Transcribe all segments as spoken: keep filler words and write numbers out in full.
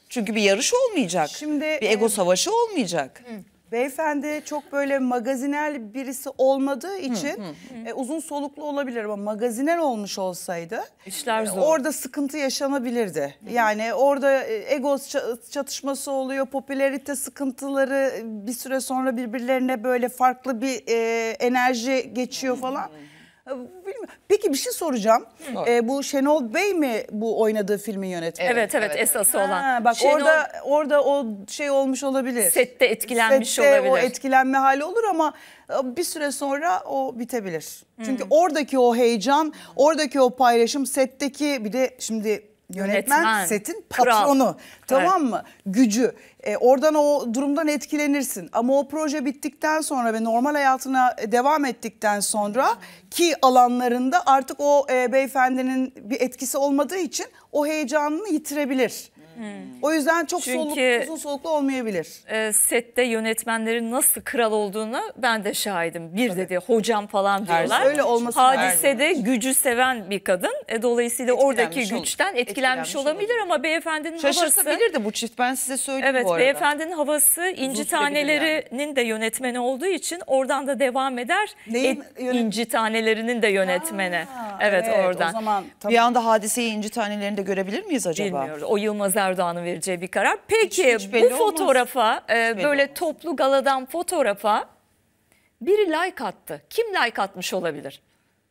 Çünkü bir yarış olmayacak. Şimdi bir ego e, savaşı olmayacak. Hı. Beyefendi çok böyle magazinel birisi olmadığı için hı, hı. E, uzun soluklu olabilir ama magazinel olmuş olsaydı İşler zor. E, orada sıkıntı yaşanabilirdi. Hı. Yani orada e, ego çatışması oluyor, popülarite sıkıntıları, bir süre sonra birbirlerine böyle farklı bir e, enerji geçiyor hı. falan. Peki bir şey soracağım. Ee, bu Şenol Bey mi bu oynadığı filmin yönetmeni? Evet evet, evet esası evet. olan. Ha, bak Şenol, orada orada o şey olmuş olabilir. Sette etkilenmiş Sette olabilir. o etkilenme hali olur ama bir süre sonra o bitebilir. Hmm. Çünkü oradaki o heyecan, oradaki o paylaşım, setteki bir de şimdi yönetmen, yönetmen setin patronu. Kral. Tamam evet. mı? Gücü. E, oradan o durumdan etkilenirsin. Ama o proje bittikten sonra ve normal hayatına devam ettikten sonra ki alanlarında artık o e, beyefendinin bir etkisi olmadığı için o heyecanını yitirebilir. Hmm. O yüzden çok Çünkü, soluklu, uzun soluklu olmayabilir. E, sette yönetmenlerin nasıl kral olduğunu ben de şahidim. Bir Tabii. dedi hocam falan diyorlar. Öyle olması Hadisede gücü seven bir kadın. E, dolayısıyla oradaki güçten etkilenmiş, etkilenmiş olabilir, olabilir ama beyefendinin havası... Şaşırtabilirdi bu çift, ben size söyleyeyim evet, bu arada. Beyefendinin havası İnci Tanelerinin yani. de yönetmeni olduğu için oradan da devam eder. Neyin? Et, İnci Tanelerinin de yönetmeni. Ha, evet, evet oradan. O zaman, tamam. Bir anda Hadiseyi İnci Tanelerini de görebilir miyiz acaba? Bilmiyoruz. O Yılmaz Erdoğan'ın vereceği bir karar. Peki hiç, hiç bu fotoğrafa, e, böyle olmaz. toplu galadan fotoğrafa biri like attı. Kim like atmış olabilir?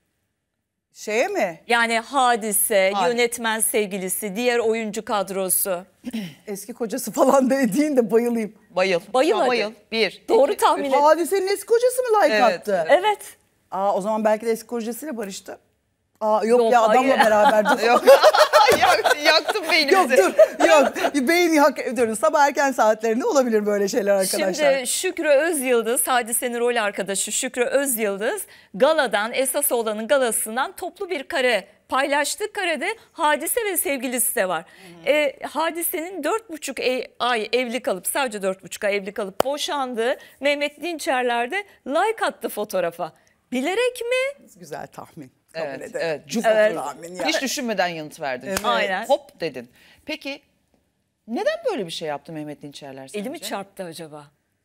Şeye mi? Yani Hadise, Hadise, yönetmen sevgilisi, diğer oyuncu kadrosu. Eski kocası falan dediğin de bayılayım. Bayıl. Bayıl hadi. Bayıl. Bir. Doğru iki, tahmin et. Hadise'nin eski kocası mı like evet, attı? Evet. Aa, o zaman belki de eski kocasıyla barıştı. Aa, yok, yok ya adamla hayır. beraber. Yok. Yaktım beynimizi. Yok dur. Yok. Beyni hak ediyoruz. Sabah erken saatlerinde olabilir böyle şeyler arkadaşlar. Şimdi Şükrü Özyıldız, Hadise'nin rol arkadaşı Şükrü Özyıldız galadan, esas olanın galasından toplu bir kare paylaştı. Karede Hadise ve sevgilisi de var. Hmm. E, Hadise'nin dört buçuk ay evli kalıp, sadece dört buçuk ay evli kalıp boşandığı Mehmet Dinçerler de like attı fotoğrafa. Bilerek mi? Güzel tahmin. Evet, evet. evet. Yani. Hiç düşünmeden yanıt verdin. Evet. Aynen. Hop dedin. Peki neden böyle bir şey yaptı Mehmet Dinçerler sence? Elimi çarptı acaba?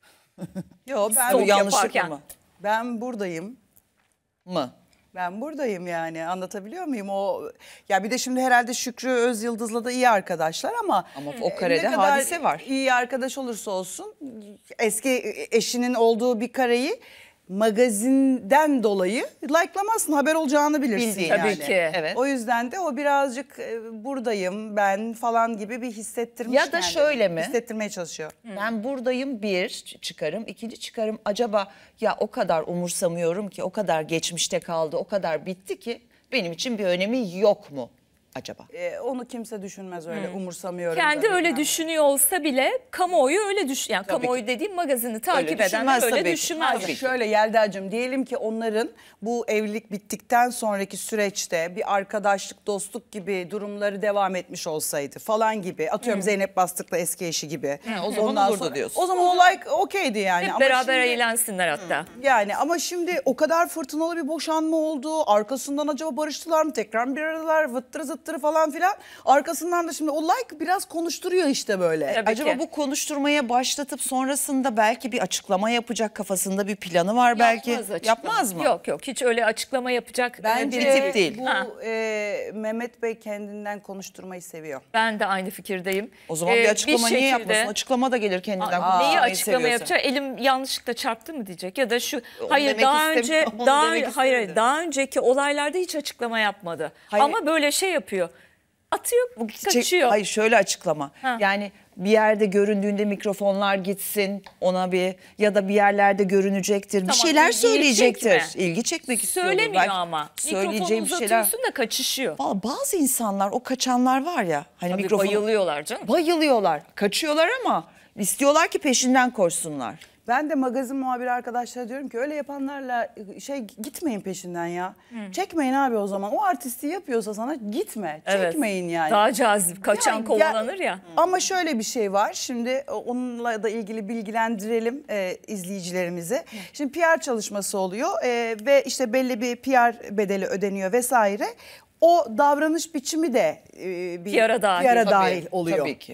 Yok, ben yanlışlıkla mı? Ben buradayım. Mı? Ben buradayım yani, anlatabiliyor muyum? O ya bir de şimdi herhalde Şükrü Özyıldız'la da iyi arkadaşlar ama ama o karede Hadise var. İyi arkadaş olursa olsun eski eşinin olduğu bir kareyi magazinden dolayı like'lamazsın, haber olacağını bilirsin. Bildiğin yani. Tabii ki. Evet. O yüzden de o birazcık buradayım ben falan gibi bir hissettirmiş. Ya da yani. şöyle mi? Hissettirmeye çalışıyor. Ben buradayım bir çıkarım, ikinci çıkarım acaba ya o kadar umursamıyorum ki, o kadar geçmişte kaldı, o kadar bitti ki benim için bir önemi yok mu acaba? Ee, onu kimse düşünmez öyle, hmm. umursamıyorum. Kendi öyle yani. düşünüyor olsa bile kamuoyu öyle düşün. Yani tabii kamuoyu ki. dediğim magazini takip öyle edenler öyle düşünmez. Ki. Şöyle Yelda'cığım, diyelim ki onların bu evlilik bittikten sonraki süreçte bir arkadaşlık, dostluk gibi durumları devam etmiş olsaydı falan gibi. Atıyorum hmm. Zeynep Bastık'la eski eşi gibi. Hmm, o zaman burada diyorsun. O zaman o like okeydi yani. Hep ama beraber şimdi, eğlensinler hatta. Yani ama şimdi o kadar fırtınalı bir boşanma oldu. Arkasından acaba barıştılar mı? Tekrar bir aradılar, vıttırı zıttırı falan filan. Arkasından da şimdi o like biraz konuşturuyor işte böyle. Tabii acaba ki. Bu konuşturmaya başlatıp sonrasında belki bir açıklama yapacak, kafasında bir planı var belki. Yapmaz, Yapmaz mı? Yok yok, hiç öyle açıklama yapacak bence bir tip değil. Bu e, Mehmet Bey kendinden konuşturmayı seviyor. Ben de aynı fikirdeyim. O zaman ee, bir açıklama bir niye şekilde, yapmasın? Açıklama da gelir kendinden. Aa, neyi açıklama yapacak? Elim yanlışlıkla çarptı mı diyecek ya da şu onu hayır daha önce daha hayır daha önceki olaylarda hiç açıklama yapmadı. Hayır. Ama böyle şey yapıyor. Atıyor, kaçıyor. Hayır, şöyle açıklama. Ha. Yani bir yerde göründüğünde mikrofonlar gitsin ona bir, ya da bir yerlerde görünecektir. Tamam, bir şeyler söyleyecektir. Çekme. İlgi çekmek istiyor. Söylemiyor belki ama. Söyleyeceğim bir şeyler. Da kaçışıyor. Bazı insanlar, o kaçanlar var ya. Hani tabii mikrofonu, bayılıyorlar canım. Bayılıyorlar. Kaçıyorlar ama istiyorlar ki peşinden koşsunlar. Ben de magazin muhabiri arkadaşlara diyorum ki öyle yapanlarla şey gitmeyin peşinden ya. Hmm. Çekmeyin abi o zaman. O artistliği yapıyorsa sana gitme. Evet. Çekmeyin yani. Daha cazip, kaçan yani, kovalanır ya. ya. Ama şöyle bir şey var. Şimdi onunla da ilgili bilgilendirelim e, izleyicilerimizi. Hmm. Şimdi P R çalışması oluyor e, ve işte belli bir P R bedeli ödeniyor vesaire. O davranış biçimi de e, bir P R'a dahil. P R'a dahil oluyor. Tabii ki.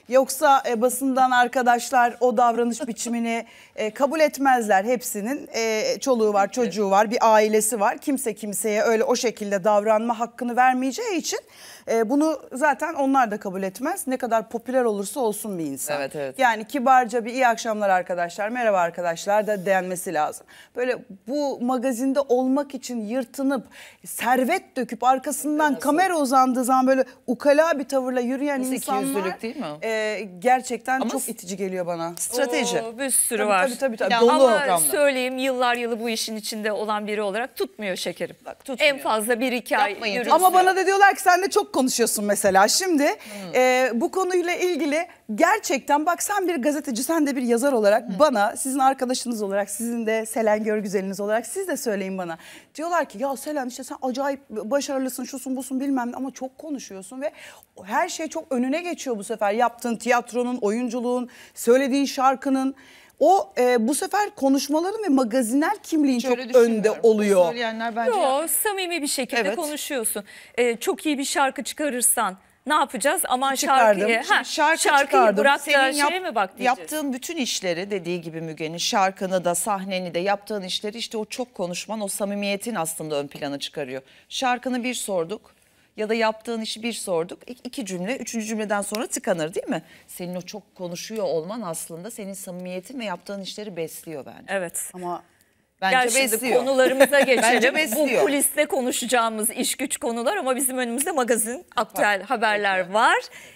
Yoksa e, basından arkadaşlar o davranış biçimini e, kabul etmezler. Hepsinin e, çoluğu var, çocuğu var, bir ailesi var. Kimse kimseye öyle o şekilde davranma hakkını vermeyeceği için e, bunu zaten onlar da kabul etmez. Ne kadar popüler olursa olsun bir insan. Evet, evet. Yani kibarca bir iyi akşamlar arkadaşlar, merhaba arkadaşlar da denmesi lazım. Böyle bu magazinde olmak için yırtınıp servet döküp arkasından Nasıl? kamera uzandığı zaman böyle ukala bir tavırla yürüyen Nasıl insanlar ikiyüzlülük değil mi o? e, gerçekten Ama çok itici geliyor bana. Strateji. Oo, bir sürü Tabii, var. tabii, tabii, tabii. Ya Dolu. Ama programda. söyleyeyim, yıllar yılı bu işin içinde olan biri olarak tutmuyor şekerim. Bak, tutmuyor. En fazla bir iki ay Yapmayın, yürüsün. Ama bana da diyorlar ki sen de çok konuşuyorsun mesela. Şimdi e, bu konuyla ilgili gerçekten bak sen bir gazeteci, sen de bir yazar olarak bana, sizin arkadaşınız olarak, sizin de Selen Görgüzel'iniz olarak siz de söyleyin bana. Diyorlar ki ya Selen işte sen acayip başarılısın, şusun busun bilmem ne ama çok konuşuyorsun ve her şey çok önüne geçiyor bu sefer. Yaptığın tiyatronun, oyunculuğun, söylediğin şarkının. O e, bu sefer konuşmaların ve magazinel kimliğin Şöyle çok önde düşünmüyorum. oluyor. O söyleyenler bence Yo, samimi bir şekilde Evet. konuşuyorsun. Ee, çok iyi bir şarkı çıkarırsan ne yapacağız? Aman Çıkardım. şarkıyı, Şimdi ha, şarkı şarkıyı çıkardım. bırak da Senin yap- şeye mi bak diyeceğiz? yaptığın bütün işleri dediği gibi Müge'nin şarkını da sahneni de yaptığın işleri işte o çok konuşman o samimiyetin aslında ön plana çıkarıyor. Şarkını bir sorduk ya da yaptığın işi bir sorduk İ- iki cümle üçüncü cümleden sonra tıkanır değil mi? Senin o çok konuşuyor olman aslında senin samimiyetin ve yaptığın işleri besliyor bence. Evet. Ama Bence Gel şimdi besliyor. konularımıza geçelim. Bence Bu besliyor. kuliste konuşacağımız iş güç konular ama bizim önümüzde magazin, aktüel haberler var.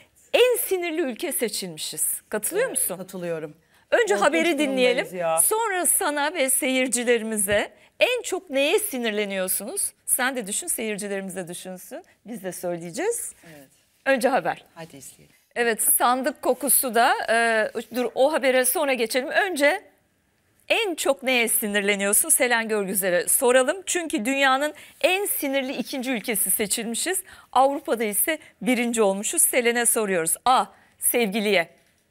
En sinirli ülke seçilmişiz. Katılıyor musun? katılıyorum. Önce Korkunç haberi dinleyelim. durumdayız ya. Sonra sana ve seyircilerimize en çok neye sinirleniyorsunuz? Sen de düşün, seyircilerimiz de düşünsün. Biz de söyleyeceğiz. Evet. Önce haber. Hadi izleyelim. Evet, sandık kokusu da e, dur o habere sonra geçelim. Önce en çok neye sinirleniyorsun? Selen Görgüzel'e soralım. Çünkü dünyanın en sinirli ikinci ülkesi seçilmişiz. Avrupa'da ise birinci olmuşuz. Selen'e soruyoruz. A. Sevgiliye.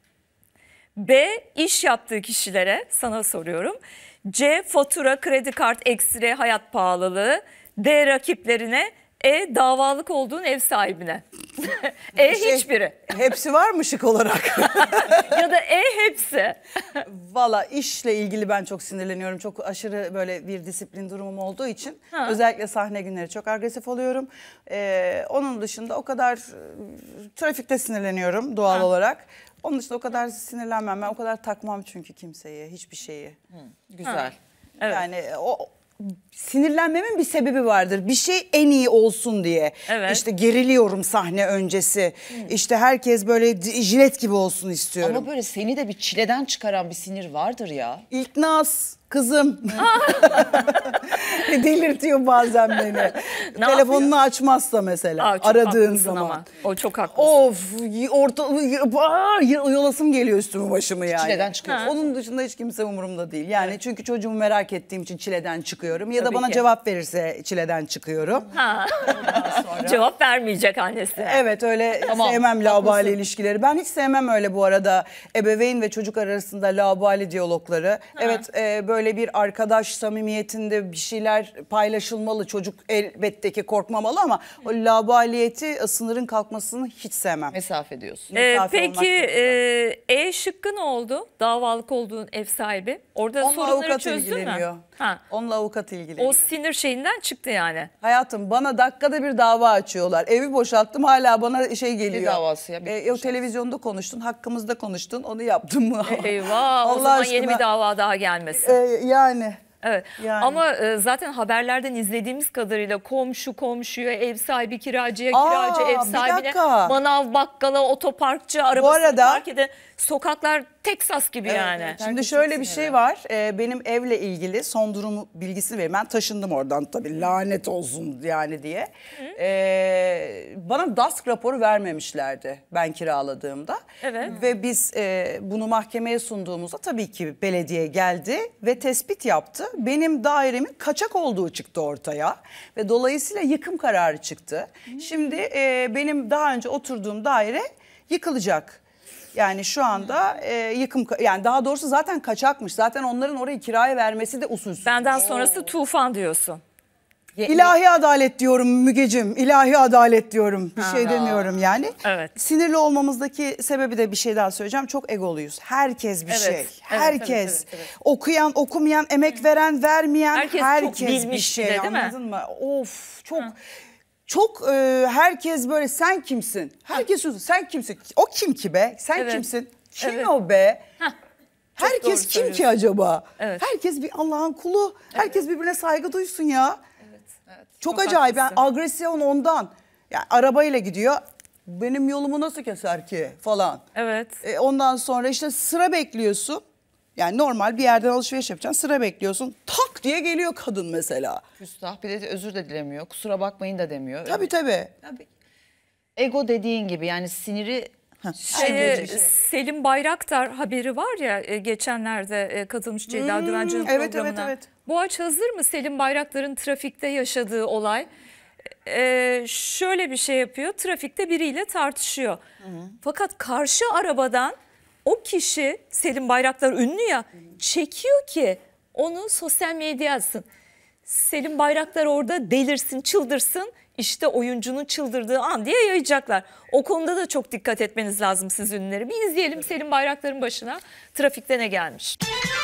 B. İş yaptığı kişilere, sana soruyorum. C. Fatura, kredi kart, ekstra, hayat pahalılığı. D. Rakiplerine. E. Davalık olduğun ev sahibine. E. Şey, Hiçbiri. Hepsi var mı şık olarak? Ya da E. Hepsi. Valla işle ilgili ben çok sinirleniyorum. Çok aşırı böyle bir disiplin durumum olduğu için. Ha. Özellikle sahne günleri çok agresif oluyorum. Ee, onun dışında o kadar e, trafikte sinirleniyorum doğal Ha. olarak. Onun dışında o kadar sinirlenmem. Ben o kadar takmam çünkü kimseye, hiçbir şeyi. Güzel. Evet. Yani o sinirlenmemin bir sebebi vardır. Bir şey en iyi olsun diye. Evet. İşte geriliyorum sahne öncesi. İşte herkes böyle d- jilet gibi olsun istiyorum. Ama böyle seni de bir çileden çıkaran bir sinir vardır ya. İlknaz kızım delirtiyor bazen beni. Telefonunu açmazsa mesela Aa, çok aradığın haklısın zaman. ama. O çok haklısın. Of y- orta aa, y- yolasım geliyor üstümü başımı yani. Çileden çıkıyorsun. Onun dışında hiç kimse umurumda değil. Yani çünkü çocuğumu merak ettiğim için çileden çıkıyorum. Ya da Tabii bana ki. cevap verirse çileden çıkıyorum. Ha. Cevap vermeyecek annesi. Evet öyle Tamam, sevmem laubali haklısın. ilişkileri. Ben hiç sevmem öyle bu arada ebeveyn ve çocuk arasında laubali diyalogları. Evet e, böyle bir arkadaş samimiyetinde bir şeyler paylaşılmalı. Çocuk elbette ki korkmamalı ama o laubaliyeti, sınırın kalkmasını hiç sevmem. Mesafe diyorsun. Ee, Mesafe olmak peki zorunda. e, E şıkkı ne oldu? Davalık olduğun ev sahibi. Orada Onunla sorunları avukat çözdün mü? ilgileniyor. Ha. Onunla avukat ilgileniyor. O sinir şeyinden çıktı yani. Hayatım bana dakikada bir dava açıyorlar. Evi boşalttım hala bana şey geliyor. davası ya? Bir E, o televizyonda konuştun, hakkımızda konuştun, onu yaptın mı? Eyvah, o Allah zaman aşkına. yeni bir dava daha gelmesin. E, yani. Evet. Yani. Ama e, zaten haberlerden izlediğimiz kadarıyla komşu komşuya, ev sahibi kiracıya, Aa, kiracı ev bir sahibine, dakika. manav bakkala, otoparkçı, arabasını arada- park eden sokaklar Teksas gibi yani. evet. Şimdi Herkes şöyle çok bir sinirli. şey var. Ee, benim evle ilgili son durumu bilgisini vereyim. Ben taşındım oradan tabii lanet olsun yani diye. Ee, bana D A S K raporu vermemişlerdi ben kiraladığımda. Evet. Ve biz e, bunu mahkemeye sunduğumuzda tabii ki belediye geldi ve tespit yaptı. Benim dairemin kaçak olduğu çıktı ortaya ve dolayısıyla yıkım kararı çıktı. Şimdi e, benim daha önce oturduğum daire yıkılacak. Yani şu anda e, yıkım yani daha doğrusu zaten kaçakmış. Zaten onların orayı kiraya vermesi de usulsüz. Benden sonrası tufan diyorsun. İlahi adalet diyorum Mügecim. İlahi adalet diyorum. Bir şey demiyorum yani. Evet. Sinirli olmamızdaki sebebi de bir şey daha söyleyeceğim. Çok egoluyuz. Herkes bir Evet, şey. evet, Herkes. evet, evet, evet. Okuyan, okumayan, emek veren, vermeyen Herkes herkes, çok bir bilmiş şey. bir de, değil mi? Anladın mı? Of çok çok e, herkes böyle sen kimsin? Herkes diyor, sen kimsin? O kim ki be? Sen Evet. kimsin? Kim Evet. o be? Heh, çok doğru Herkes kim ki söylüyorsun. acaba? Evet. Herkes bir Allah'ın kulu. Herkes birbirine saygı duysun ya. Çok, Çok acayip. Yani haklısın. agresyon ondan. Yani arabayla gidiyor. Benim yolumu nasıl keser ki falan. Evet. E, ondan sonra işte sıra bekliyorsun. Yani normal bir yerden alışveriş yapacaksın. Sıra bekliyorsun. Tak diye geliyor kadın mesela. Küstah, bir de özür de dilemiyor. Kusura bakmayın da demiyor. Tabii tabii. Tabii. Ego dediğin gibi yani siniri Şeye, Şey- Selim Bayraktar haberi var ya e, geçenlerde e, katılmış Ceyda Düvenci'nin evet, evet, programına. evet. Boğaç hazır mı Selim Bayraktar'ın trafikte yaşadığı olay? E, şöyle bir şey yapıyor, trafikte biriyle tartışıyor. Fakat karşı arabadan o kişi, Selim Bayraktar ünlü ya, çekiyor ki onu sosyal medyaya atsın. Selim Bayraktar orada delirsin, çıldırsın. İşte oyuncunun çıldırdığı an diye yayacaklar. O konuda da çok dikkat etmeniz lazım siz ünlüleri. Bir izleyelim Selim Bayraktar'ın başına trafikte ne gelmiş.